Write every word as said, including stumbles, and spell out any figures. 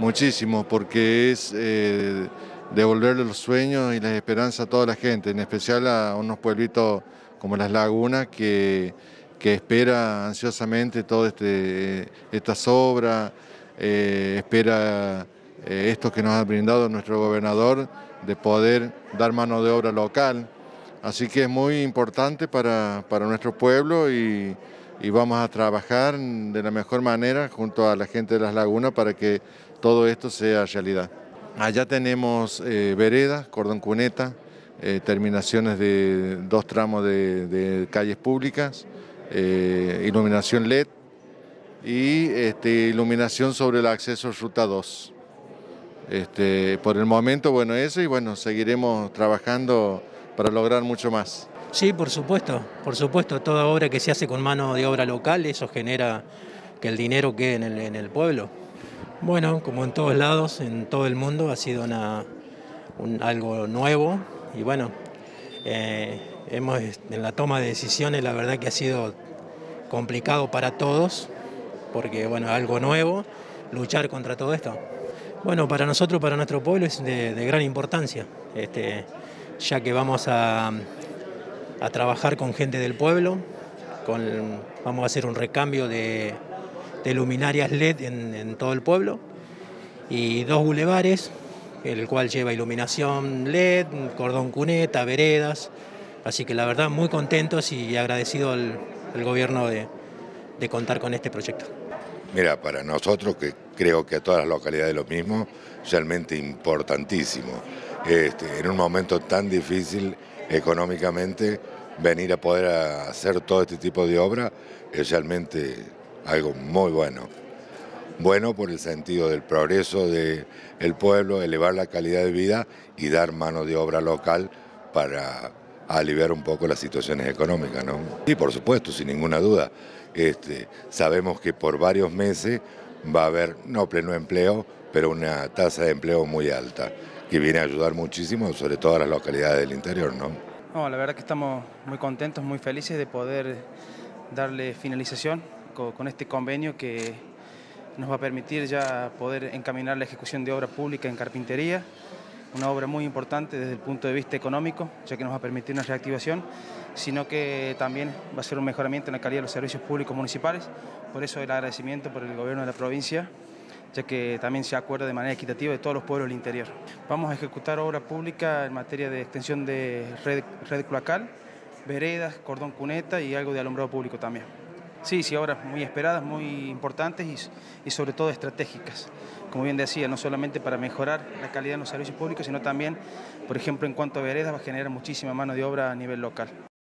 muchísimo, porque es eh, devolverle los sueños y las esperanzas a toda la gente, en especial a unos pueblitos como Las Lagunas, que, que espera ansiosamente todas este, estas obras, eh, espera eh, esto que nos ha brindado nuestro gobernador, de poder dar mano de obra local. Así que es muy importante para, para nuestro pueblo y, y vamos a trabajar de la mejor manera junto a la gente de Las Lagunas para que todo esto sea realidad. Allá tenemos eh, veredas, cordón cuneta, eh, terminaciones de dos tramos de, de calles públicas, eh, iluminación L E D y este, iluminación sobre el acceso a Ruta dos. Este, por el momento, bueno, eso y bueno, seguiremos trabajando para lograr mucho más. Sí, por supuesto, por supuesto, toda obra que se hace con mano de obra local, eso genera que el dinero quede en el, en el pueblo. Bueno, como en todos lados, en todo el mundo, ha sido una, un, algo nuevo y bueno, eh, hemos, en la toma de decisiones la verdad que ha sido complicado para todos, porque bueno, algo nuevo, luchar contra todo esto. Bueno, para nosotros, para nuestro pueblo es de, de gran importancia, este, ya que vamos a, a trabajar con gente del pueblo, con, vamos a hacer un recambio de, de luminarias L E D en, en todo el pueblo y dos bulevares, el cual lleva iluminación L E D, cordón cuneta, veredas, así que la verdad muy contentos y agradecido al, al gobierno de, de contar con este proyecto. Mira, para nosotros, que creo que a todas las localidades lo mismo, realmente importantísimo. Este, en un momento tan difícil económicamente, venir a poder hacer todo este tipo de obra es realmente algo muy bueno. Bueno por el sentido del progreso del pueblo, elevar la calidad de vida y dar mano de obra local para aliviar un poco las situaciones económicas, ¿no? Y por supuesto, sin ninguna duda, este, sabemos que por varios meses va a haber, no pleno empleo, pero una tasa de empleo muy alta, que viene a ayudar muchísimo, sobre todo a las localidades del interior, ¿no? No, la verdad que estamos muy contentos, muy felices de poder darle finalización con, con este convenio que nos va a permitir ya poder encaminar la ejecución de obra pública en carpintería, una obra muy importante desde el punto de vista económico, ya que nos va a permitir una reactivación, sino que también va a ser un mejoramiento en la calidad de los servicios públicos municipales. Por eso el agradecimiento por el gobierno de la provincia, ya que también se acuerda de manera equitativa de todos los pueblos del interior. Vamos a ejecutar obra pública en materia de extensión de red, red cloacal, veredas, cordón cuneta y algo de alumbrado público también. Sí, sí, obras muy esperadas, muy importantes y, y sobre todo estratégicas. Como bien decía, no solamente para mejorar la calidad de los servicios públicos, sino también, por ejemplo, en cuanto a veredas, va a generar muchísima mano de obra a nivel local.